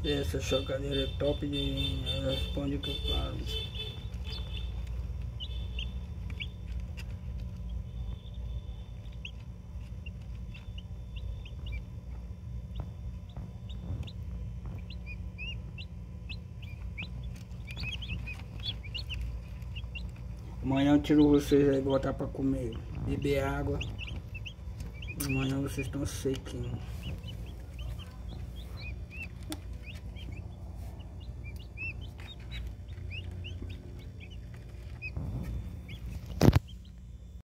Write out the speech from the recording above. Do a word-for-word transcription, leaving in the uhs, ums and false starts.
Essa chocadeira é top de... Ela responde o que eu falo. Amanhã eu tiro vocês aí, botar pra comer, beber água. Amanhã vocês estão sequinhos.